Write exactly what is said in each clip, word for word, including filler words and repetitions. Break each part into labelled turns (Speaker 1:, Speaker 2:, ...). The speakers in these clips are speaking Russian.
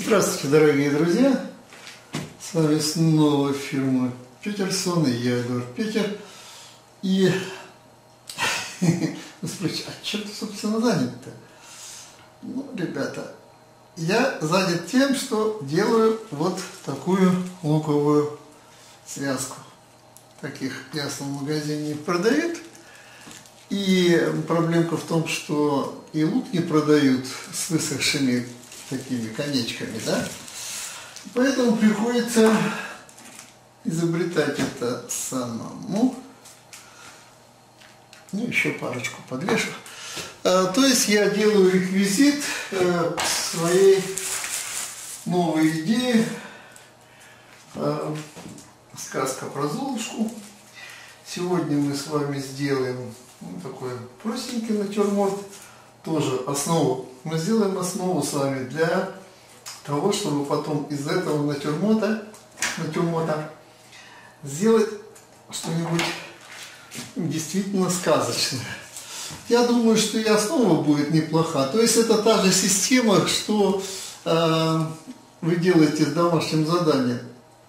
Speaker 1: Здравствуйте, дорогие друзья! С вами снова фирма Петерсон, и я, Эдуард Петер. И вы спросите, а чем ты, собственно, занят-то? Ну, ребята, я занят тем, что делаю вот такую луковую связку. Таких в ясном магазине продают. И проблемка в том, что и лук не продают с высохшими такими конечками, да? Поэтому приходится изобретать это самому. Ну, еще парочку подвешу. А, то есть я делаю реквизит э, своей новой идеи. Э, сказка про Золушку. Сегодня мы с вами сделаем ну, такой простенький натюрморт. Тоже основу. Мы сделаем основу с вами для того, чтобы потом из этого натюрморта, натюрморта сделать что-нибудь действительно сказочное. Я думаю, что и основа будет неплоха. То есть это та же система, что э, вы делаете с домашним заданием.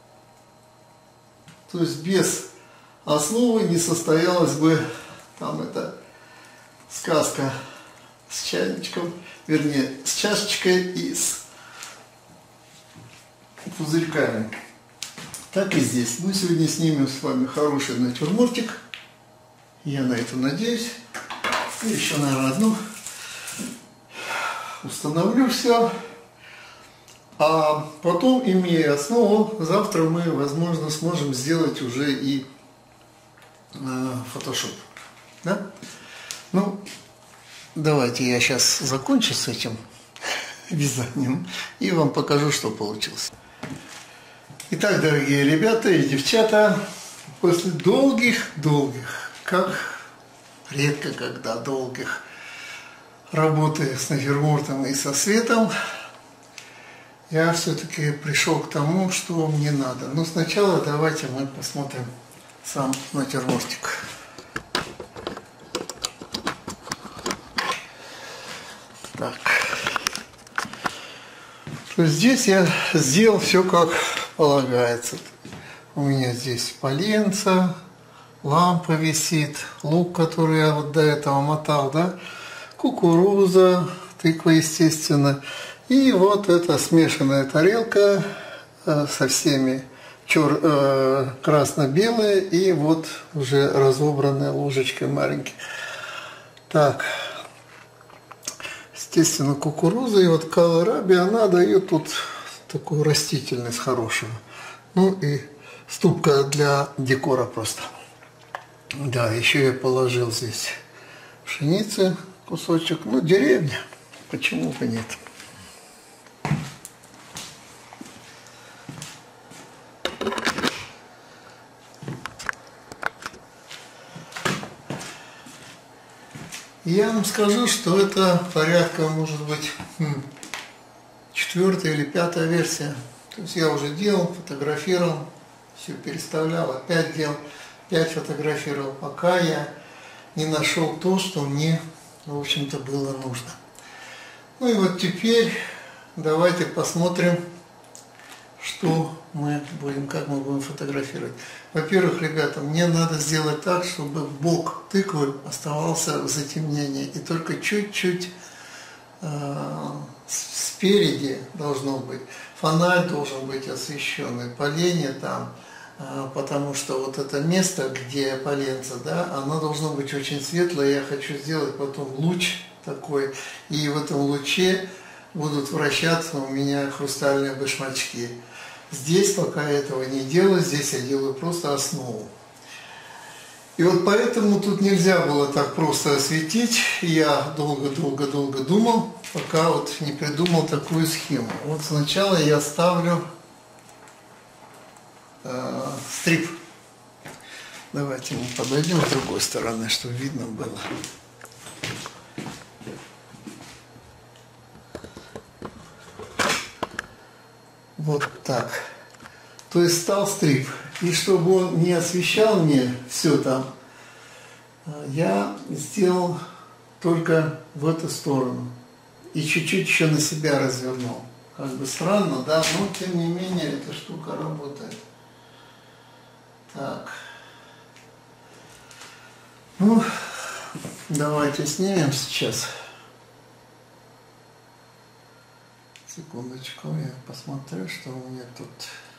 Speaker 1: То есть без основы не состоялась бы там эта сказка с чайничком, вернее, с чашечкой и с пузырьками. Так и здесь. Мы сегодня снимем с вами хороший натюрмортик. Я на это надеюсь. И еще, наверное, одну. Установлю все. А потом, имея основу, завтра мы, возможно, сможем сделать уже и э, фотошоп. Да? Ну, давайте я сейчас закончу с этим вязанием и вам покажу, что получилось. Итак, дорогие ребята и девчата, после долгих-долгих, как редко когда долгих работы с натюрмортом и со светом, я все-таки пришел к тому, что мне надо. Но сначала давайте мы посмотрим сам натюрмортик. Так. То есть здесь я сделал все как полагается. У меня здесь поленца, лампа висит, лук, который я вот до этого мотал, да, кукуруза, тыква, естественно. И вот эта смешанная тарелка э, со всеми чер... э, красно-белая и вот уже разобранная ложечкой маленькой. Так. Естественно, кукуруза и вот калараби, она дает тут такую растительность хорошую. Ну и ступка для декора просто. Да, еще я положил здесь пшеницы кусочек. Ну, деревня, почему бы нет. Я вам скажу, что это порядка, может быть, четвертая или пятая версия. То есть я уже делал, фотографировал, все переставлял, опять делал, опять фотографировал, пока я не нашел то, что мне, в общем-то, было нужно. Ну и вот теперь давайте посмотрим, что мы будем, как мы будем фотографировать. Во-первых, ребята, мне надо сделать так, чтобы бок тыквы оставался в затемнении. И только чуть-чуть э, спереди должно быть. Фонарь должен быть освещенный, поленье там, э, потому что вот это место, где поленце, да, оно должно быть очень светлое. Я хочу сделать потом луч такой, и в этом луче будут вращаться у меня хрустальные башмачки. Здесь пока я этого не делаю, здесь я делаю просто основу. И вот поэтому тут нельзя было так просто осветить. Я долго-долго-долго думал, пока вот не придумал такую схему. Вот сначала я ставлю э, стрип. Давайте мы подойдем с другой стороны, чтобы видно было. Вот так. То есть стал стрип. И чтобы он не освещал мне все там, я сделал только в эту сторону. И чуть-чуть еще на себя развернул. как бы странно, да, но тем не менее эта штука работает. Так. Ну, давайте снимем сейчас. Секундочку, я посмотрю, что у меня тут.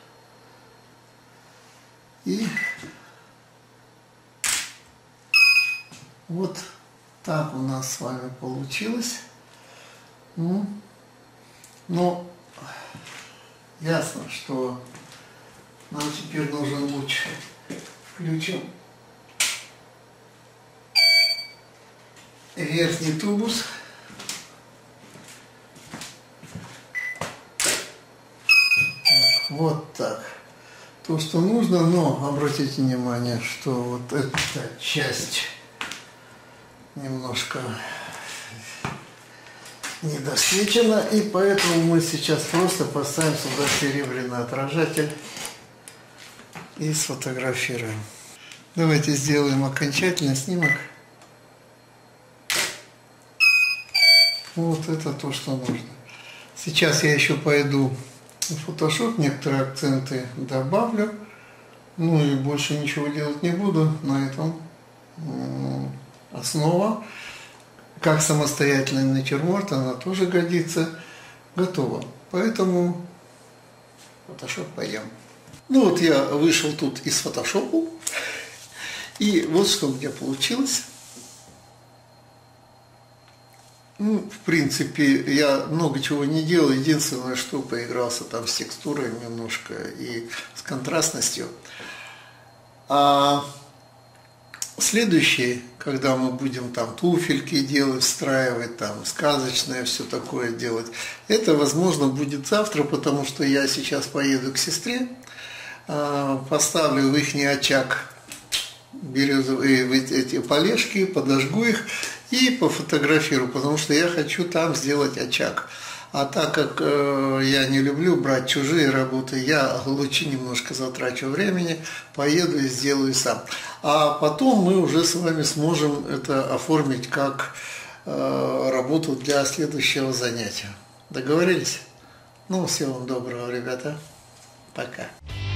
Speaker 1: И вот так у нас с вами получилось. Ну, но ясно, что нам теперь нужен луч. Включим верхний тубус. Вот так. То, что нужно, но обратите внимание, что вот эта часть немножко недосвечена, и поэтому мы сейчас просто поставим сюда серебряный отражатель и сфотографируем. Давайте сделаем окончательный снимок. Вот это то, что нужно. Сейчас я еще пойду в Photoshop, некоторые акценты добавлю. Ну и больше ничего делать не буду. На этом основа. Как самостоятельный натюрморт, она тоже годится. Готово. Поэтому Photoshop пойдем. Ну вот я вышел тут из Photoshop. И вот что у меня получилось. Ну, в принципе, я много чего не делал. Единственное, что поигрался там с текстурой немножко и с контрастностью. А следующий, когда мы будем там туфельки делать, встраивать, там сказочное все такое делать, это, возможно, будет завтра, потому что я сейчас поеду к сестре, поставлю в ихний очаг березовые эти полежки, подожгу их и пофотографирую, потому что я хочу там сделать очаг. А так как э, я не люблю брать чужие работы, я лучше немножко затрачу времени, поеду и сделаю сам. А потом мы уже с вами сможем это оформить как э, работу для следующего занятия. Договорились? Ну, всего вам доброго, ребята. Пока.